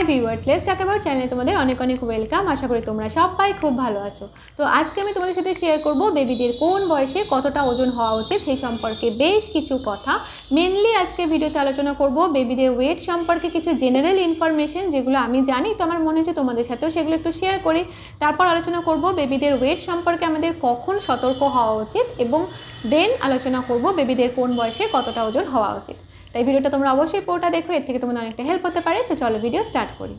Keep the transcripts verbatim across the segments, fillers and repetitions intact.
High viewers, let's talk about চ্যানেলে তোমাদের অনেক অনেক ওয়েলকাম। আশা করি তোমরা সবাই খুব ভালো আছো। তো আজকে আমি তোমাদের সাথে শেয়ার করব বেবিদের কোন বয়সে কতটা ওজন হওয়া উচিত সেই সম্পর্কে বেশ কিছু কথা। মেনলি আজকে ভিডিওতে আলোচনা করব বেবিদের ওয়েট সম্পর্কে কিছু জেনারেল ইনফরমেশন যেগুলো আমি জানি, তো আমার মনে হচ্ছে তোমাদের সাথেও সেগুলো একটু শেয়ার করি। তারপর আলোচনা করব বেবিদের ওয়েট সম্পর্কে আমাদের কখন সতর্ক হওয়া উচিত, এবং দেন আলোচনা করব বেবিদের কোন বয়সে কতটা ওজন হওয়া উচিত। তাই ভিডিওটা তোমরা অবশ্যই পুরোটা দেখো, এর থেকে তোমাদের অনেকটা হেল্প হতে পারে। তো চলো ভিডিও স্টার্ট করি।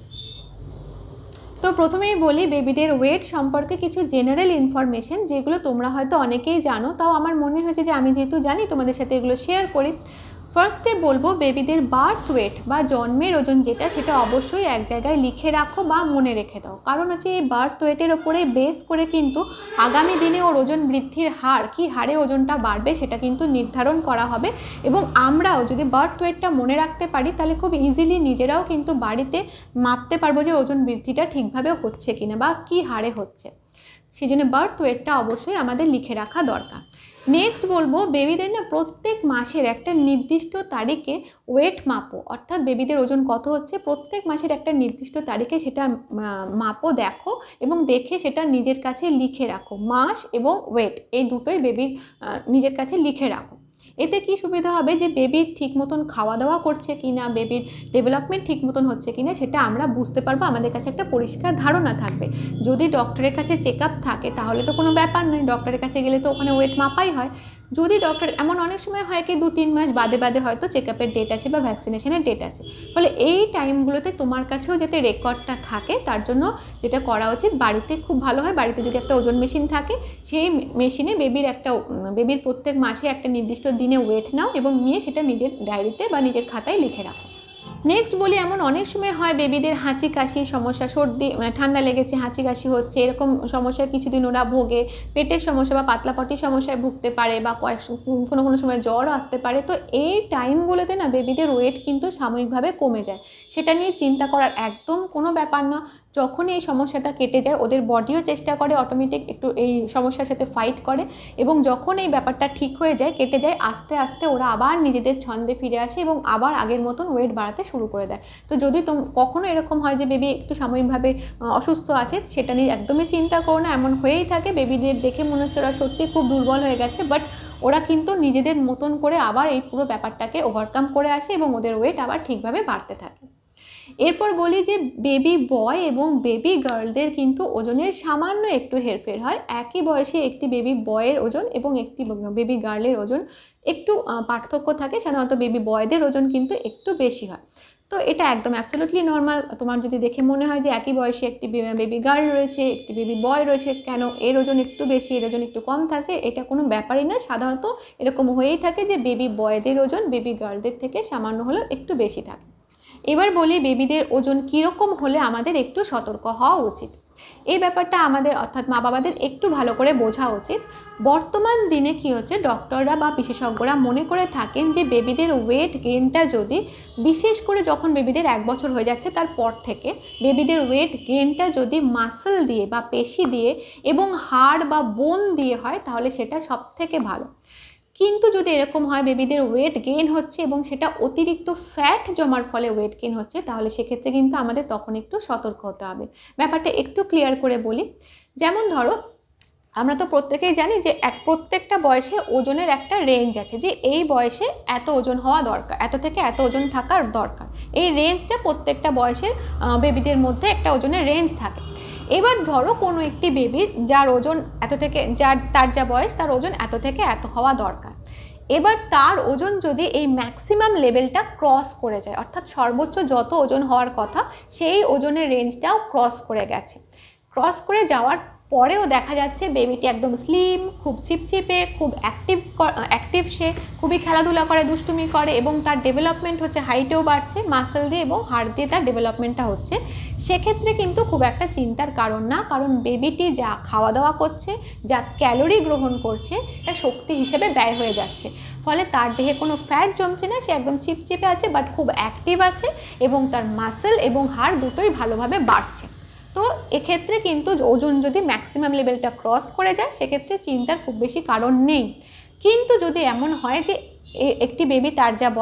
তো প্রথমেই বলি বেবিদের ওয়েট সম্পর্কে কিছু জেনারেল ইনফরমেশন যেগুলো তোমরা হয়তো অনেকেই জানো, তাও আমার মনে হয়েছে যে আমি যেহেতু জানি তোমাদের সাথে এগুলো শেয়ার করি। ফার্স্টে বলবো বেবিদের বার্থ ওয়েট বা জন্মের ওজন যেটা, সেটা অবশ্যই এক জায়গায় লিখে রাখো বা মনে রেখে দাও। কারণ হচ্ছে এই বার্থ ওয়েটের ওপরে বেস করে কিন্তু আগামী দিনে ওর ওজন বৃদ্ধির হার, কী হারে ওজনটা বাড়বে সেটা কিন্তু নির্ধারণ করা হবে। এবং আমরাও যদি বার্থ ওয়েটটা মনে রাখতে পারি তাহলে খুব ইজিলি নিজেরাও কিন্তু বাড়িতে মাপতে পারবো যে ওজন বৃদ্ধিটা ঠিকভাবে হচ্ছে কিনা বা কী হারে হচ্ছে। সেই জন্য বার্থ ওয়েটটা অবশ্যই আমাদের লিখে রাখা দরকার। নেক্সট বলবো বেবিদের না প্রত্যেক মাসের একটা নির্দিষ্ট তারিখে ওয়েট মাপো, অর্থাৎ বেবিদের ওজন কত হচ্ছে প্রত্যেক মাসের একটা নির্দিষ্ট তারিখে সেটা মাপো, দেখো এবং দেখে সেটা নিজের কাছে লিখে রাখো। মাস এবং ওয়েট এই দুটোই বেবির নিজের কাছে লিখে রাখো। এতে কি সুবিধা হবে যে বেবির ঠিক মতন খাওয়া দাওয়া করছে কিনা, বেবির ডেভেলপমেন্ট ঠিক মতন হচ্ছে কিনা সেটা আমরা বুঝতে পারবো, আমাদের কাছে একটা পরিষ্কার ধারণা থাকবে। যদি ডক্টরের কাছে চেক আপ থাকে তাহলে তো কোনো ব্যাপার নয়, ডক্টরের কাছে গেলে তো ওখানে ওয়েট মাপাই হয়। যদি ডক্টর এমন অনেক সময় হয় কি দু তিন মাস বাদে বাদে হয়তো চেক আপের ডেট আছে বা ভ্যাকসিনেশনের ডেট আছে, ফলে এই টাইমগুলোতে তোমার কাছেও যাতে রেকর্ডটা থাকে তার জন্য যেটা করা উচিত বাড়িতে খুব ভালো হয়, বাড়িতে যদি একটা ওজন মেশিন থাকে সেই মেশিনে বেবির একটা বেবির প্রত্যেক মাসে একটা নির্দিষ্ট দিনে ওয়েট নাও এবং নিয়ে সেটা নিজের ডায়েরিতে বা নিজের খাতায় লিখে রাখো। নেক্সট বলি, এমন অনেক সময় হয় বেবিদের হাঁচি কাশির সমস্যা, সর্দি ঠান্ডা লেগেছে হাঁচি কাশি হচ্ছে, এরকম সমস্যার কিছুদিন ওরা ভোগে, পেটের সমস্যা বা পাতলা পটির সমস্যায় ভুগতে পারে বা কয়েক কোনো কোনো সময় জ্বর আসতে পারে। তো এই টাইমগুলোতে না বেবিদের ওয়েট কিন্তু সাময়িকভাবে কমে যায়, সেটা নিয়ে চিন্তা করার একদম কোনো ব্যাপার না। যখন এই সমস্যাটা কেটে যায় ওদের বডিও চেষ্টা করে অটোমেটিক একটু এই সমস্যার সাথে ফাইট করে, এবং যখন এই ব্যাপারটা ঠিক হয়ে যায় কেটে যায় আস্তে আস্তে ওরা আবার নিজেদের ছন্দে ফিরে আসে এবং আবার আগের মতন ওয়েট বাড়াতে শুরু করে দেয়। তো যদি তোম কখনো এরকম হয় যে বেবি একটু সাময়িকভাবে অসুস্থ আছে, সেটা নিয়ে একদমই চিন্তা করো না। এমন হয়েই থাকে বেবিদের দেখে মনে হচ্ছে ওরা সত্যি খুব দুর্বল হয়ে গেছে, বাট ওরা কিন্তু নিজেদের মতন করে আবার এই পুরো ব্যাপারটাকে ওভারকাম করে আসে এবং ওদের ওয়েট আবার ঠিকভাবে বাড়তে থাকে। এরপর বলি যে বেবি বয় এবং বেবি গার্লদের কিন্তু ওজনের সামান্য একটু হেরফের হয়। একই বয়সে একটি বেবি বয়ের ওজন এবং একটি বেবি গার্লের ওজন একটু পার্থক্য থাকে, সাধারণত বেবি বয়দের ওজন কিন্তু একটু বেশি হয়। তো এটা একদম অ্যাবসলিউটলি নর্মাল। তোমার যদি দেখে মনে হয় যে একই বয়সে একটি বেবি গার্ল রয়েছে একটি বেবি বয় রয়েছে, কেন এর ওজন একটু বেশি এর ওজন একটু কম থাকে, এটা কোনো ব্যাপারই না। সাধারণত এরকম হয়েই থাকে যে বেবি বয়দের ওজন বেবি গার্লদের থেকে সামান্য হলেও একটু বেশি থাকে। এবার বলি বেবিদের ওজন কীরকম হলে আমাদের একটু সতর্ক হওয়া উচিত। এই ব্যাপারটা আমাদের অর্থাৎ মা বাবাদের একটু ভালো করে বোঝা উচিত। বর্তমান দিনে কি হচ্ছে, ডক্টররা বা বিশেষজ্ঞরা মনে করে থাকেন যে বেবিদের ওয়েট গেইনটা যদি, বিশেষ করে যখন বেবিদের এক বছর হয়ে যাচ্ছে তারপর থেকে বেবিদের ওয়েট গেইনটা যদি মাসল দিয়ে বা পেশি দিয়ে এবং হাড় বা বোন দিয়ে হয় তাহলে সেটা সব থেকে ভালো। কিন্তু যদি এরকম হয় বেবিদের ওয়েট গেইন হচ্ছে এবং সেটা অতিরিক্ত ফ্যাট জমার ফলে ওয়েট গেইন হচ্ছে, তাহলে সেক্ষেত্রে কিন্তু আমাদের তখন একটু সতর্ক হতে হবে। ব্যাপারটা একটু ক্লিয়ার করে বলি। যেমন ধরো আমরা তো প্রত্যেকেই জানি যে এক প্রত্যেকটা বয়সে ওজনের একটা রেঞ্জ আছে, যে এই বয়সে এত ওজন হওয়া দরকার, এত থেকে এত ওজন থাকার দরকার। এই রেঞ্জটা প্রত্যেকটা বয়সের বেবিদের মধ্যে একটা ওজনের রেঞ্জ থাকে। এবার ধরো কোনো একটি বেবির যার ওজন এত থেকে যার তার যা বয়স তার ওজন এত থেকে এত হওয়া দরকার, এবার তার ওজন যদি এই ম্যাক্সিমাম লেভেলটা ক্রস করে যায়, অর্থাৎ সর্বোচ্চ যত ওজন হওয়ার কথা সেই ওজনের রেঞ্জটাও ক্রস করে গেছে, ক্রস করে যাওয়ার পরেও দেখা যাচ্ছে বেবিটি একদম স্লিম, খুব চিপচিপে, খুব অ্যাক্টিভ অ্যাক্টিভ সে খুবই খেলাধুলা করে, দুষ্টুমি করে এবং তার ডেভেলপমেন্ট হচ্ছে, হাইটেও বাড়ছে, মাসেল দিয়ে এবং হাড় দিয়ে তার ডেভেলপমেন্টটা হচ্ছে, সেক্ষেত্রে কিন্তু খুব একটা চিন্তার কারণ না। কারণ বেবিটি যা খাওয়া দাওয়া করছে, যা ক্যালোরি গ্রহণ করছে তা শক্তি হিসেবে ব্যয় হয়ে যাচ্ছে, ফলে তার দেহে কোনো ফ্যাট জমছে না, সে একদম চিপচিপে আছে বাট খুব অ্যাক্টিভ আছে এবং তার মাসেল এবং হাড় দুটোই ভালোভাবে বাড়ছে। তো এক্ষেত্রে কিন্তু ওজন যদি ম্যাক্সিমাম লেভেলটা ক্রস করে যায় সেক্ষেত্রে চিন্তার খুব বেশি কারণ নেই। কিন্তু যদি এমন হয় যে একটি বেবি তার যা বয়স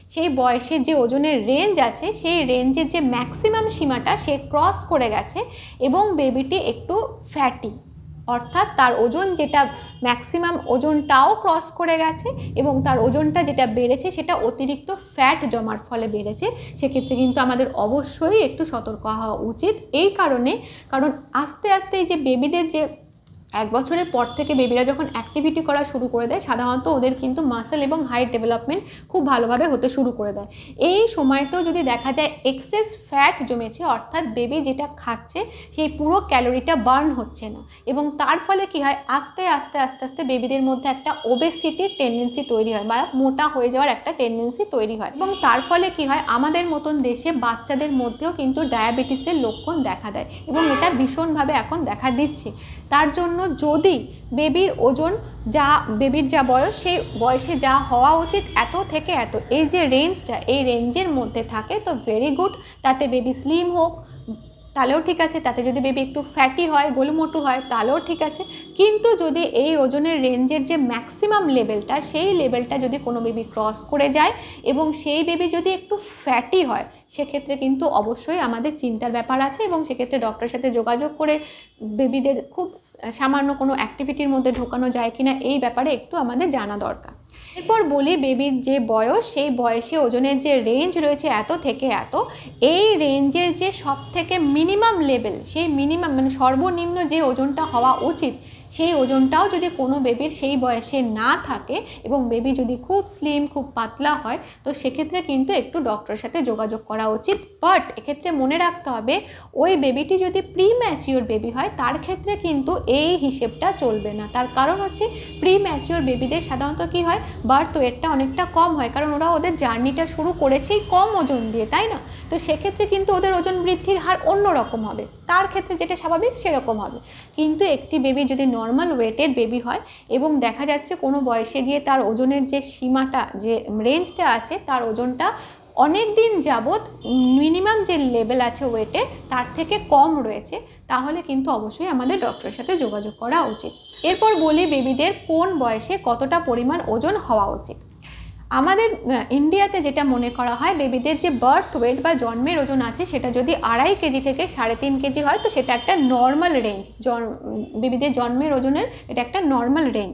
সেই বয়সের যে ওজনের রেঞ্জ আছে সেই রেঞ্জের যে ম্যাক্সিমাম সীমাটা সে ক্রস করে গেছে এবং বেবিটি একটু ফ্যাটি, অর্থাৎ তার ওজন যেটা ম্যাক্সিমাম ওজনটাও ক্রস করে গেছে এবং তার ওজনটা যেটা বেড়েছে সেটা অতিরিক্ত ফ্যাট জমার ফলে বেড়েছে, সেক্ষেত্রে কিন্তু আমাদের অবশ্যই একটু সতর্ক হওয়া উচিত। এই কারণে, কারণ আস্তে আস্তে এই যে বেবিদের যে এক বছরের পর থেকে বেবিরা যখন অ্যাক্টিভিটি করা শুরু করে দেয় সাধারণত ওদের কিন্তু মাসেল এবং হাইট ডেভেলপমেন্ট খুব ভালোভাবে হতে শুরু করে দেয়। এই সময়তেও যদি দেখা যায় এক্সেস ফ্যাট জমেছে, অর্থাৎ বেবি যেটা খাচ্ছে সেই পুরো ক্যালোরিটা বার্ন হচ্ছে না এবং তার ফলে কি হয়, আস্তে আস্তে আস্তে আস্তে বেবিদের মধ্যে একটা ওবেসিটির টেন্ডেন্সি তৈরি হয় বা মোটা হয়ে যাওয়ার একটা টেন্ডেন্সি তৈরি হয় এবং তার ফলে কি হয়, আমাদের মতন দেশে বাচ্চাদের মধ্যেও কিন্তু ডায়াবেটিসের লক্ষণ দেখা দেয় এবং এটা ভীষণভাবে এখন দেখা দিচ্ছে। তার জন্য যদি বেবির ওজন যা বেবির যা বয়স সেই বয়সে যা হওয়া উচিত এত থেকে এত, এই যে রেঞ্জটা এই রেঞ্জের মধ্যে থাকে তো ভেরি গুড। তাতে বেবি স্লিম হোক তাহলেও ঠিক আছে, তাতে যদি বেবি একটু ফ্যাটি হয় গোলুমোটু হয় তাহলেও ঠিক আছে, কিন্তু যদি এই ওজনের রেঞ্জের যে ম্যাক্সিমাম লেভেলটা সেই লেভেলটা যদি কোনো বেবি ক্রস করে যায় এবং সেই বেবি যদি একটু ফ্যাটি হয় সেক্ষেত্রে কিন্তু অবশ্যই আমাদের চিন্তার ব্যাপার আছে এবং সেক্ষেত্রে ডক্টরের সাথে যোগাযোগ করে বেবিদের খুব সামান্য কোনো অ্যাক্টিভিটির মধ্যে ঢোকানো যায় কিনা এই ব্যাপারে একটু আমাদের জানা দরকার। এরপর বলি বেবির যে বয়স সেই বয়সে ওজনের যে রেঞ্জ রয়েছে এত থেকে এত, এই রেঞ্জের যে সব থেকে মিনিমাম লেভেল সেই মিনিমাম মানে সর্বনিম্ন যে ওজনটা হওয়া উচিত সেই ওজনটাও যদি কোনো বেবির সেই বয়সে না থাকে এবং বেবি যদি খুব স্লিম খুব পাতলা হয় তো সেক্ষেত্রে কিন্তু একটু ডক্টরের সাথে যোগাযোগ করা উচিত। বাট এক্ষেত্রে মনে রাখতে হবে ওই বেবিটি যদি প্রি ম্যাচিওর বেবি হয় তার ক্ষেত্রে কিন্তু এই হিসেবটা চলবে না। তার কারণ হচ্ছে প্রি ম্যাচিওর বেবিদের সাধারণত কী হয়, বার্থ ওয়েটটা অনেকটা কম হয়, কারণ ওরা ওদের জার্নিটা শুরু করেছেই কম ওজন দিয়ে, তাই না? তো সেক্ষেত্রে কিন্তু ওদের ওজন বৃদ্ধির হার অন্য রকম হবে, তার ক্ষেত্রে যেটা স্বাভাবিক সেরকম হবে। কিন্তু একটি বেবি যদি নর্মাল ওয়েটের বেবি হয় এবং দেখা যাচ্ছে কোনো বয়সে গিয়ে তার ওজনের যে সীমাটা যে রেঞ্জটা আছে তার ওজনটা অনেক দিন যাবৎ মিনিমাম যে লেভেল আছে ওয়েটের তার থেকে কম রয়েছে, তাহলে কিন্তু অবশ্যই আমাদের ডক্টরের সাথে যোগাযোগ করা উচিত। এরপর বলি বেবিদের কোন বয়সে কতটা পরিমাণ ওজন হওয়া উচিত। আমাদের ইন্ডিয়াতে যেটা মনে করা হয় বেবিদের যে বার্থ ওয়েট বা জন্মের ওজন আছে সেটা যদি আড়াই কেজি থেকে সাড়ে তিন কেজি হয় তো সেটা একটা নর্মাল রেঞ্জ, বেবিদের জন্মের ওজনের এটা একটা নর্মাল রেঞ্জ।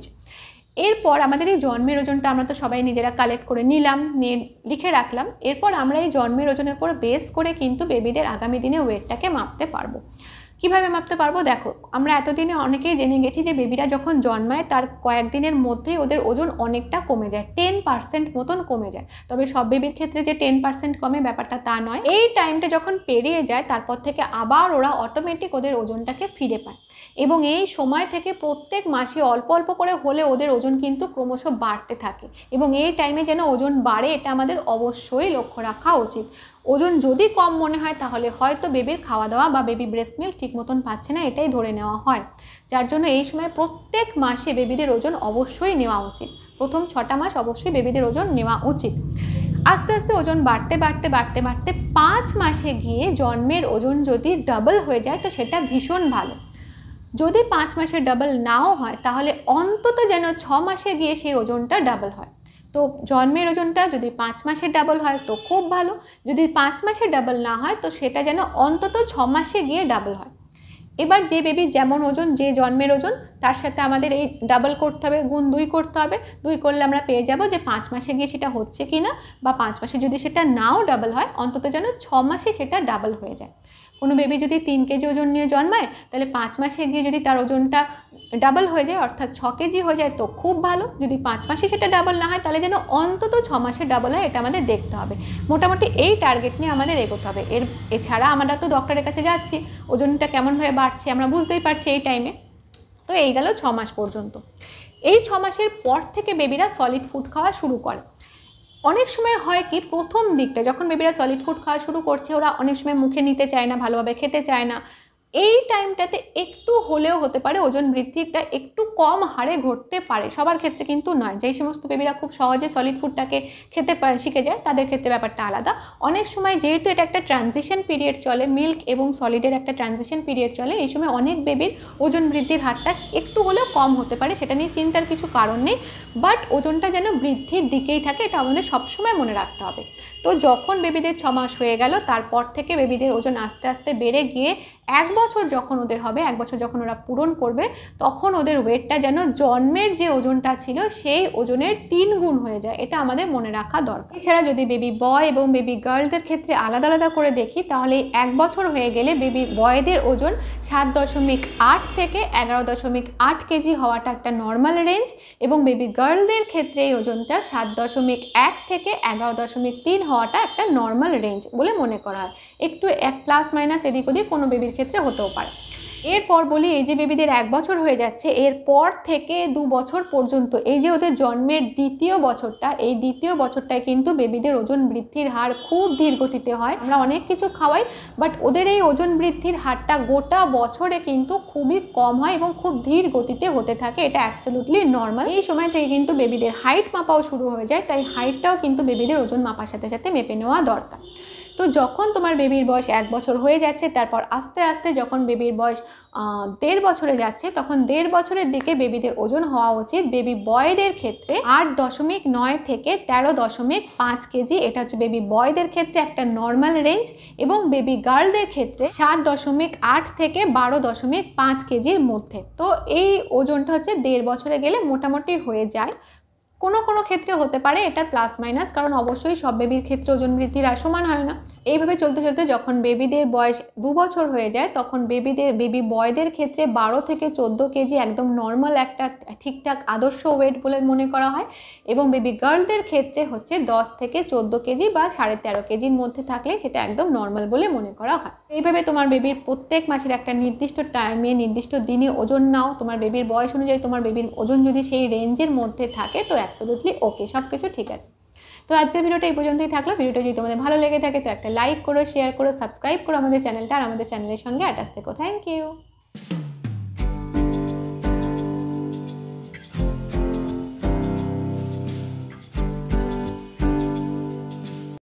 এরপর আমাদের এই জন্মের ওজনটা আমরা তো সবাই নিজেরা কালেক্ট করে নিলাম, নিয়ে লিখে রাখলাম। এরপর আমরা এই জন্মের ওজনের উপর বেস করে কিন্তু বেবিদের আগামী দিনে ওয়েটটাকে মাপতে পারবো। কীভাবে মাপতে পারবো? দেখো, আমরা এতদিনে অনেকেই জেনে গেছি যে বেবিরা যখন জন্মায় তার কয়েকদিনের মধ্যেই ওদের ওজন অনেকটা কমে যায়, টেন পার্সেন্ট মতন কমে যায়। তবে সব বেবির ক্ষেত্রে যে টেন পার্সেন্ট কমে ব্যাপারটা তা নয়। এই টাইমটা যখন পেরিয়ে যায় তারপর থেকে আবার ওরা অটোমেটিক ওদের ওজনটাকে ফিরে পায় এবং এই সময় থেকে প্রত্যেক মাসে অল্প অল্প করে হলে ওদের ওজন কিন্তু ক্রমশ বাড়তে থাকে এবং এই টাইমে যেন ওজন বাড়ে এটা আমাদের অবশ্যই লক্ষ্য রাখা উচিত। ওজন যদি কম মনে হয় তাহলে হয়তো বেবির খাওয়া দাওয়া বা বেবি ব্রেস্ট মিল্ক ঠিক মতন পাচ্ছে না এটাই ধরে নেওয়া হয়, যার জন্য এই সময় প্রত্যেক মাসে বেবিদের ওজন অবশ্যই নেওয়া উচিত। প্রথম ছটা মাস অবশ্যই বেবিদের ওজন নেওয়া উচিত। আস্তে আস্তে ওজন বাড়তে বাড়তে বাড়তে বাড়তে পাঁচ মাসে গিয়ে জন্মের ওজন যদি ডাবল হয়ে যায় তো সেটা ভীষণ ভালো। যদি পাঁচ মাসে ডাবল নাও হয় তাহলে অন্তত যেন ছ মাসে গিয়ে সেই ওজনটা ডাবল হয়। তো জন্মের ওজনটা যদি পাঁচ মাসে ডাবল হয় তো খুব ভালো, যদি পাঁচ মাসে ডাবল না হয় তো সেটা যেন অন্তত ছ মাসে গিয়ে ডাবল হয়। এবার যে বেবির যেমন ওজন যে জন্মের ওজন তার সাথে আমাদের এই ডাবল করতে হবে, গুণ দুই করতে হবে। দুই করলে আমরা পেয়ে যাব যে পাঁচ মাসে গিয়ে সেটা হচ্ছে কি না, বা পাঁচ মাসে যদি সেটা নাও ডাবল হয় অন্তত যেন ছ মাসে সেটা ডাবল হয়ে যায়। কোনো বেবি যদি তিন কেজি ওজন নিয়ে জন্মায় তাহলে পাঁচ মাসে গিয়ে যদি তার ওজনটা ডাবল হয়ে যায় অর্থাৎ ছ কেজি হয়ে যায় তো খুব ভালো। যদি পাঁচ মাসে সেটা ডাবল না হয় তাহলে যেন অন্তত ছ মাসে ডাবল হয়, এটা আমাদের দেখতে হবে। মোটামুটি এই টার্গেট নিয়ে আমাদের এগোতে হবে। এর এছাড়া আমরা তো ডক্টরের কাছে যাচ্ছি, ওজনটা কেমনভাবে বাড়ছে আমরা বুঝতেই পারছি এই টাইমে। তো এই গেল ছ মাস পর্যন্ত। এই ছ মাসের পর থেকে বেবিরা সলিড ফুড খাওয়া শুরু করে। অনেক সময় হয় কি প্রথম দিকটা যখন বেবিরা সলিড ফুড খাওয়া শুরু করছে ওরা অনেক সময় মুখে নিতে চায় না, ভালোভাবে খেতে চায় না। এই টাইমটাতে একটু হলেও হতে পারে ওজন বৃদ্ধিটা একটু কম হারে ঘটতে পারে, সবার ক্ষেত্রে কিন্তু নয়। যেই সমস্ত বেবিরা খুব সহজে সলিড ফুডটাকে খেতে পারে শিখে যায় তাদের ক্ষেত্রে ব্যাপারটা আলাদা। অনেক সময় যেহেতু এটা একটা ট্রানজিশন পিরিয়ড চলে, মিল্ক এবং সলিডের একটা ট্রানজিশন পিরিয়ড চলে, এই সময় অনেক বেবির ওজন বৃদ্ধির হারটা একটু হলেও কম হতে পারে, সেটা নিয়ে চিন্তার কিছু কারণ নেই। বাট ওজনটা যেন বৃদ্ধির দিকেই থাকে এটা আমাদের সবসময় মনে রাখতে হবে। তো যখন বেবিদের ছ মাস হয়ে গেল তারপর থেকে বেবিদের ওজন আস্তে আস্তে বেড়ে গিয়ে এক বছর যখন ওদের হবে, এক বছর যখন ওরা পূরণ করবে, তখন ওদের ওয়েটটা যেন জন্মের যে ওজনটা ছিল সেই ওজনের তিন গুণ হয়ে যায়, এটা আমাদের মনে রাখা দরকার। এছাড়া যদি বেবি বয় এবং বেবি গার্লদের ক্ষেত্রে আলাদা আলাদা করে দেখি, তাহলে এক বছর হয়ে গেলে বেবি বয়দের ওজন সাত দশমিক আট থেকে এগারো দশমিক আট কেজি হওয়াটা একটা নর্মাল রেঞ্জ, এবং বেবি গার্লদের ক্ষেত্রে এই ওজনটা সাত দশমিক এক থেকে এগারো দশমিক তিন হওয়াটা একটা নর্মাল রেঞ্জ বলে মনে করা হয়। একটু এক প্লাস মাইনাস এদিক ওদিক কোনো বেবির ক্ষেত্রে হতেও পারে। এরপর বলি, এই যে বেবিদের এক বছর হয়ে যাচ্ছে, এরপর থেকে দু বছর পর্যন্ত এই যে ওদের জন্মের দ্বিতীয় বছরটা, এই দ্বিতীয় বছরটায় কিন্তু বেবিদের ওজন বৃদ্ধির হার খুব ধীর গতিতে হয়। আমরা অনেক কিছু খাওয়াই, বাট ওদের এই ওজন বৃদ্ধির হারটা গোটা বছরে কিন্তু খুবই কম হয় এবং খুব ধীর গতিতে হতে থাকে, এটা অ্যাবসলিউটলি নর্মাল। এই সময় থেকে কিন্তু বেবিদের হাইট মাপাও শুরু হয়ে যায়, তাই হাইটটাও কিন্তু বেবিদের ওজন মাপার সাথে সাথে মেপে নেওয়া দরকার। তো যখন তোমার বেবির বয়স এক বছর হয়ে যাচ্ছে, তারপর আস্তে আস্তে যখন বেবির বয়স দেড় বছরে যাচ্ছে, তখন দেড় বছরের দিকে বেবিদের ওজন হওয়া উচিত বেবি বয়দের ক্ষেত্রে আট দশমিক নয় থেকে তেরো দশমিক পাঁচ কেজি, এটা হচ্ছে বেবি বয়দের ক্ষেত্রে একটা নর্মাল রেঞ্জ, এবং বেবি গার্লদের ক্ষেত্রে সাত দশমিক আট থেকে বারো দশমিক পাঁচ কেজির মধ্যে। তো এই ওজনটা হচ্ছে দেড় বছরে গেলে মোটামুটি হয়ে যায়। কোনো কোনো ক্ষেত্রে হতে পারে এটা প্লাস মাইনাস, কারণ অবশ্যই সব বেবির ক্ষেত্রে ওজন বৃদ্ধির হার সমান হয় না। এইভাবে চলতে চলতে যখন বেবিদের বয়স দু বছর হয়ে যায়, তখন বেবিদের বেবি বয়দের ক্ষেত্রে বারো থেকে চোদ্দো কেজি একদম নর্মাল একটা ঠিকঠাক আদর্শ ওয়েট বলে মনে করা হয়, এবং বেবি গার্লদের ক্ষেত্রে হচ্ছে দশ থেকে চোদ্দো কেজি বা সাড়ে তেরো কেজির মধ্যে থাকলে সেটা একদম নর্মাল বলে মনে করা হয়। এইভাবে তোমার বেবির প্রত্যেক মাসের একটা নির্দিষ্ট টাইমে নির্দিষ্ট দিনে ওজন নাও, তোমার বেবির বয়স অনুযায়ী তোমার বেবির ওজন যদি সেই রেঞ্জের মধ্যে থাকে তো অ্যাবসলিউটলি ওকে, সব কিছু ঠিক আছে। তো আজকের ভিডিওটা এই পর্যন্তই থাকলো। ভিডিওটা যদি তোমাদের ভালো লেগে থাকে তো একটা লাইক করো, শেয়ার করো, সাবস্ক্রাইব করো আমাদের চ্যানেলটা, আর আমাদের চ্যানেলের সঙ্গে অ্যাটাচ থেকো। Thank you.